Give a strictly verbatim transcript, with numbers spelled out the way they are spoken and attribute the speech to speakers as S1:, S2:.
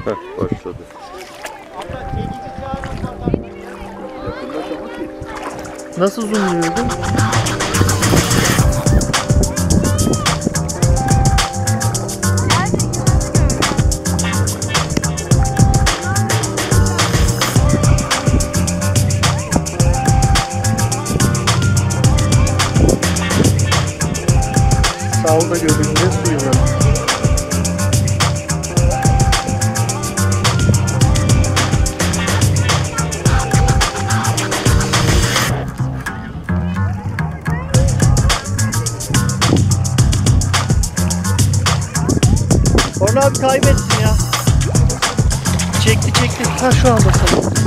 S1: Heh, başladı.
S2: Nasıl zoomluyordun? Sağda görünce suyu var. Orhan abi kaybettin ya. Çekti çekti. Ha şu anda sana.